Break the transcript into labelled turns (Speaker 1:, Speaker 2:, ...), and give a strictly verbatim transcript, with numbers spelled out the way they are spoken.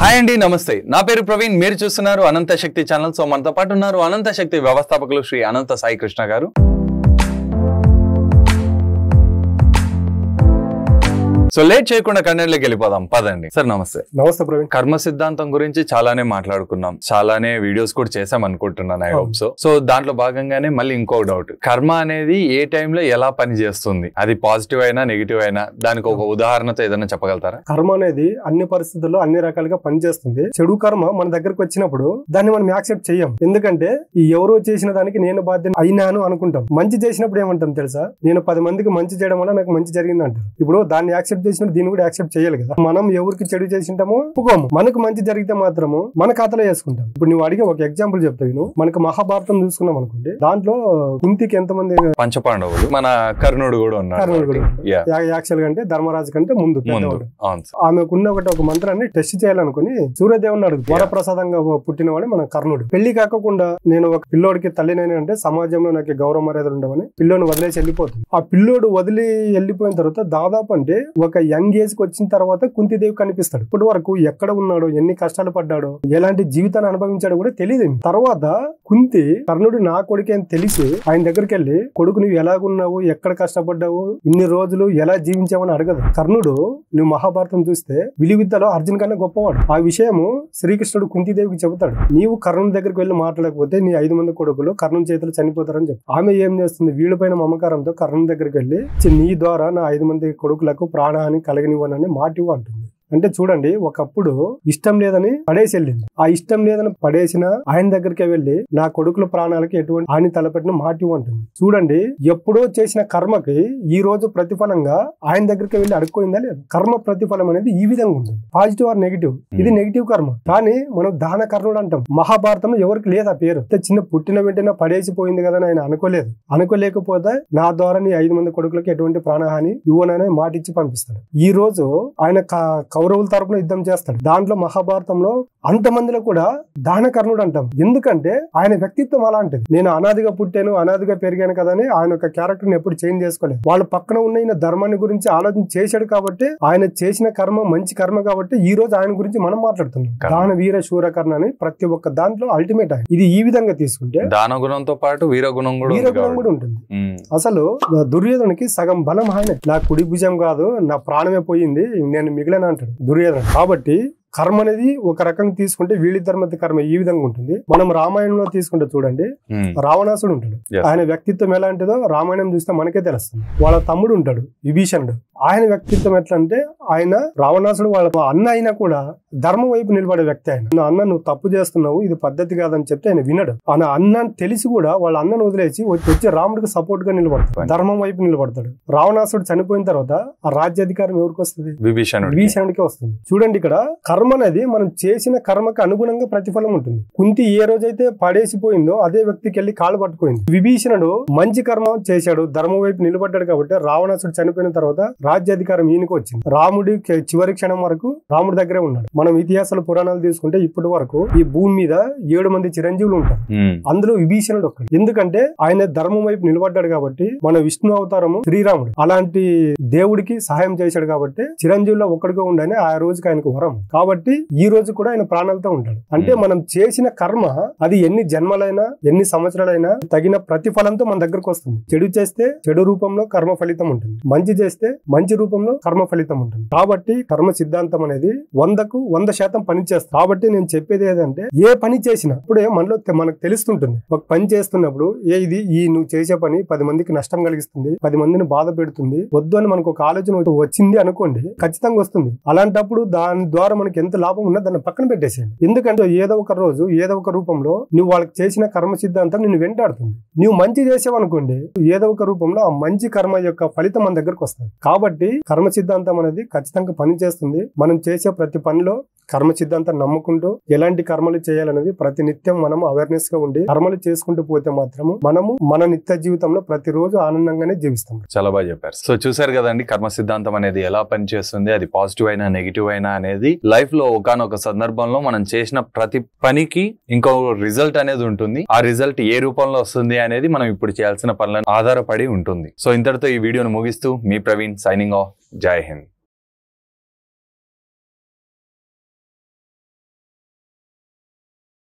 Speaker 1: Hi అండి, నమస్తే. నా పేరు ప్రవీణ్. మీరు చూస్తున్నారు అనంత శక్తి ఛానల్. సో మనతో పాటు ఉన్నారు అనంత శక్తి వ్యవస్థాపకులు శ్రీ అనంత సాయి కృష్ణ గారు. సో లేట్ చేయకుండా కంటెంట్లోకి వెళ్ళిపోదాం, పదండి. సార్ నమస్తే.
Speaker 2: నమస్తే ప్రవీణ్.
Speaker 1: కర్మ సిద్ధాంతం గురించి చాలానే మాట్లాడుకున్నాం, చాలానే వీడియోస్ కూడా చేసాం అనుకుంటున్నాను. I hope so. సో దాంట్లో భాగంగానే మళ్ళీ ఇంకో డౌట్, కర్మ అనేది ఏ టైంలో ఎలా పని చేస్తుంది? అది పాజిటివ్ అయినా నెగిటివ్ అయినా దానికి ఒక ఉదాహరణతో ఏదైనా చెప్పగలుగుతారా?
Speaker 2: కర్మ అనేది అన్ని పరిస్థితుల్లో అన్ని రకాలుగా పనిచేస్తుంది. చెడు కర్మ మన దగ్గరకు వచ్చినప్పుడు దాన్ని మనం యాక్సెప్ట్ చెయ్యం. ఎందుకంటే ఈ ఎవరో చేసిన దానికి నేను బాధ్యత అయినాను అనుకుంటాం. మంచి చేసినప్పుడు ఏమంటాం తెలుసా, నేను పది మందికి మంచి చేయడం వల్ల నాకు మంచి జరిగింది అంటారు. ఇప్పుడు దాన్ని యాక్సెప్ట్ చేసినప్పుడు దీన్ని కూడా యాక్సెప్ట్ చేయాలి కదా. మనం ఎవరికి చెడు చేసింటామో ఒప్పుకోము, మనకు మంచి జరిగితే మాత్రము మన ఖాతాలో వేసుకుంటాం. ఇప్పుడు నువ్వు అడిగే ఒక ఎగ్జాంపుల్ చెప్తాను. మనకు మహాభారతం చూసుకున్నాం అనుకోండి, దాంట్లో కుంతికి ఎంతమంది
Speaker 1: పంచపాండవులు, మన కర్ణుడు కూడా ఉన్నారు.
Speaker 2: కర్ణుడు కూడా యాక్చువల్ గా అంటే ధర్మరాజు కంటే ముందు ఆమెకున్న ఒకటి ఒక మంత్రాన్ని టెస్ట్ చేయాలనుకుని సూర్యదేవుని అడుగు. వరప్రసాదంగా పుట్టినవాడు మన కర్ణుడు. పెళ్లి కాకుండా నేను ఒక పిల్లోడికి తల్లినైనా అంటే సమాజంలో నాకు గౌరవ మర్యాదలు ఉండవని పిల్లోని వదిలేసి వెళ్ళిపోతుంది. ఆ పిల్లోడు వదిలి వెళ్ళిపోయిన తర్వాత దాదాపు అంటే ఒక యంగ్ ఏజ్ కి వచ్చిన తర్వాత కుంతిదేవి కనిపిస్తాడు. ఇప్పటి వరకు ఎక్కడ ఉన్నాడో, ఎన్ని కష్టాలు పడ్డాడో, ఎలాంటి జీవితాన్ని అనుభవించాడో కూడా తెలియదు. తర్వాత కుంతి కర్ణుడు నా కొడుకే అని తెలిసి ఆయన దగ్గరికి వెళ్ళి, కొడుకు నువ్వు ఎలాగున్నావు, ఎక్కడ కష్టపడ్డావు, ఇన్ని రోజులు ఎలా జీవించావని అడగదు. కర్ణుడు నువ్వు మహాభారతం చూస్తే విలువిద్యలో అర్జున్ కన్నా గొప్పవాడు. ఆ విషయము శ్రీకృష్ణుడు కుంతిదేవికి చెబుతాడు. నీవు కర్ణుడి దగ్గరికి వెళ్ళి మాట్లాడకపోతే నీ ఐదు మంది కొడుకులు కర్ణుని చేతులు చనిపోతారని చెప్పి ఆమె ఏం చేస్తుంది, వీళ్ళపైన మమకారంతో కర్ణుని దగ్గరికి వెళ్ళి నీ ద్వారా నా ఐదు మంది కొడుకులకు ప్రాణహాని కలగనివ్వనని మాటివ్వు అంటుంది. అంటే చూడండి, ఒకప్పుడు ఇష్టం లేదని పడేసి వెళ్ళింది. ఆ ఇష్టం లేదని పడేసిన ఆయన దగ్గరికి వెళ్ళి నా కొడుకుల ప్రాణాలకి ఎటువంటి హాని తలపెట్టిన మాటి ఉంటుంది. చూడండి, ఎప్పుడో చేసిన కర్మకి ఈ రోజు ప్రతిఫలంగా ఆయన దగ్గరికి వెళ్ళి అడుక్కోయిందా లేదు. కర్మ ప్రతిఫలం అనేది ఈ విధంగా ఉంటుంది, పాజిటివ్ ఆర్ నెగిటివ్. ఇది నెగిటివ్ కర్మ. కానీ మనం దాన కర్ణుడు అంటాం. మహాభారతంలో ఎవరికి లేదు ఆ పేరు. చిన్న పుట్టిన వెంటనే పడేసిపోయింది కదా అని ఆయన అనుకోలేదు. అనుకోలేకపోతే నా ద్వారా నీ ఐదు మంది కొడుకులకి ఎటువంటి ప్రాణహాని ఇవ్వనని మాట ఇచ్చి పంపిస్తాడు. ఈ రోజు ఆయన కౌరవుల తరపున యుద్ధం చేస్తాడు. దాంట్లో మహాభారతంలో అంతమందిలో కూడా దాన కర్ణుడు అంటాం. ఎందుకంటే ఆయన వ్యక్తిత్వం అలాంటిది. నేను అనాదిగా పుట్టాను, అనాదిగా పెరిగాను కదా అని ఆయన ఒక క్యారెక్టర్ ని ఎప్పుడు చేంజ్ చేసుకోలేదు. వాళ్ళ పక్కన ఉన్న ఈయన ధర్మాన్ని గురించి ఆలోచన చేశాడు కాబట్టి, ఆయన చేసిన కర్మ మంచి కర్మ కాబట్టి ఈ రోజు ఆయన గురించి మనం మాట్లాడుతున్నాం. దాన వీర శూర కర్ణ అని ప్రతి ఒక్క దాంట్లో అల్టిమేట్ ఆయన. ఇది ఈ విధంగా తీసుకుంటే
Speaker 1: దాన గుణంతో పాటు వీర గుణం కూడా
Speaker 2: వీర గుణం కూడా ఉంటుంది. అసలు దుర్యోధనునికి సగం బలం ఆయన. నా కుడి భుజం కాదు, నా ప్రాణమే పోయింది, నేను మిగిలిన అంటాడు దుర్యోధన. కాబట్టి కర్మ అనేది ఒక రకంగా తీసుకుంటే వీళ్ళిద్దరి మధ్య కర్మ ఈ విధంగా ఉంటుంది. మనం రామాయణంలో తీసుకుంటే చూడండి, రావణాసుడు ఉంటాడు. ఆయన వ్యక్తిత్వం ఎలాంటిదో రామాయణం చూస్తే మనకే తెలుస్తుంది. వాళ్ళ తమ్ముడు ఉంటాడు విభీషణుడు. ఆయన వ్యక్తిత్వం ఎట్లా అంటే, ఆయన రావణాసుడు వాళ్ళ అన్న అయినా కూడా ధర్మం వైపు నిలబడే వ్యక్తి. ఆయన నా అన్న నువ్వు తప్పు చేస్తున్నావు, ఇది పద్ధతి కాదని చెప్తే ఆయన వినడు. ఆయన అన్న తెలిసి కూడా వాళ్ళ అన్నను వదిలేసి వచ్చి రాముడికి సపోర్ట్ గా నిలబడతాడు, ధర్మం వైపు నిలబడతాడు. రావణాసుడు చనిపోయిన తర్వాత ఆ రాజ్యాధికారం ఎవరికి వస్తుంది? విభీషణుడికి వస్తుంది. చూడండి, ఇక్కడ కర్మ అనేది మనం చేసిన కర్మకు అనుగుణంగా ప్రతిఫలం ఉంటుంది. కుంతి ఏ రోజైతే పడేసిపోయిందో అదే వ్యక్తికి వెళ్ళి కాళ్ళు పట్టుకోయింది. విభీషణుడు మంచి కర్మ చేశాడు, ధర్మం వైపు నిలబడ్డాడు కాబట్టి రావణాసుడు చనిపోయిన తర్వాత రాజ్యాధికారం ఈయనకు వచ్చింది. రాముడి చివరి క్షణం వరకు రాముడి దగ్గరే ఉన్నాడు. మనం ఇతిహాసాల పురాణాలు తీసుకుంటే ఇప్పటి వరకు ఈ భూమి మీద ఏడు మంది చిరంజీవులు ఉంటారు. అందులో విభీషణుడు ఒక్కడు. ఎందుకంటే ఆయన ధర్మం వైపు నిలబడ్డాడు కాబట్టి. మన విష్ణు అవతారము శ్రీరాముడు అలాంటి దేవుడికి సహాయం చేశాడు కాబట్టి చిరంజీవుల్లో ఒక్కడిగా ఉండని ఆ రోజుకి ఆయనకు వరం. కాబట్టి ఈ రోజు కూడా ఆయన ప్రాణాలతో ఉంటాడు. అంటే మనం చేసిన కర్మ అది ఎన్ని జన్మలైనా ఎన్ని సంవత్సరాలైనా తగిన ప్రతిఫలంతో మన దగ్గరకు వస్తుంది. చెడు చేస్తే చెడు రూపంలో కర్మ ఫలితం ఉంటుంది, మంచి చేస్తే మంచి రూపంలో కర్మ ఫలితం ఉంటుంది. కాబట్టి కర్మ సిద్ధాంతం అనేది వందకు వంద శాతం పనిచేస్తుంది. కాబట్టి నేను చెప్పేది ఏదంటే, ఏ పని చేసినా ఇప్పుడే మనలో మనకు తెలుస్తుంటుంది. ఒక పని చేస్తున్నప్పుడు ఏ ఇది ఈ నువ్వు చేసే పని పది మందికి నష్టం కలిగిస్తుంది, పది మందిని బాధ పెడుతుంది, వద్దు అని మనకు ఒక ఆలోచన వచ్చింది అనుకోండి, ఖచ్చితంగా వస్తుంది. అలాంటప్పుడు దాని ద్వారా మనకి ఎంత లాభం ఉన్నా దాన్ని పక్కన పెట్టేసేయండి. ఎందుకంటే ఏదో ఒక రోజు ఏదో ఒక రూపంలో నువ్వు వాళ్ళకి చేసిన కర్మ సిద్ధాంతం నిన్ను వెంటాడుతుంది. నువ్వు మంచి చేసావు అనుకోండి, ఏదో ఒక రూపంలో ఆ మంచి కర్మ యొక్క ఫలితం మన దగ్గరకు వస్తుంది. కాబట్టి కర్మ సిద్ధాంతం అనేది ఖచ్చితంగా పనిచేస్తుంది. మనం చేసే ప్రతి పనిలో కర్మ సిద్ధాంతం నమ్ముకుంటూ ఎలాంటి కర్మలు చేయాలనేది ప్రతి నిత్యం మనం అవేర్నెస్ గా ఉండి కర్మలు చేసుకుంటూ పోతే మాత్రము మనము మన నిత్య జీవితంలో ప్రతిరోజు ఆనందంగానే జీవిస్తాం.
Speaker 1: చాలా బాగా చెప్పారు. సో చూసారు కదండి, కర్మ సిద్ధాంతం అనేది ఎలా పనిచేస్తుంది, అది పాజిటివ్ అయినా నెగిటివ్ అయినా అనేది లైఫ్ లో ఒకనొక సందర్భంలో మనం చేసిన ప్రతి పనికి ఇంకో రిజల్ట్ అనేది ఉంటుంది. ఆ రిజల్ట్ ఏ రూపంలో వస్తుంది అనేది మనం ఇప్పుడు చేయాల్సిన పనులను ఆధారపడి ఉంటుంది. సో ఇంతటితో ఈ వీడియోను ముగిస్తూ మీ ప్రవీణ్ సైనింగ్ ఆఫ్. జై హింద్.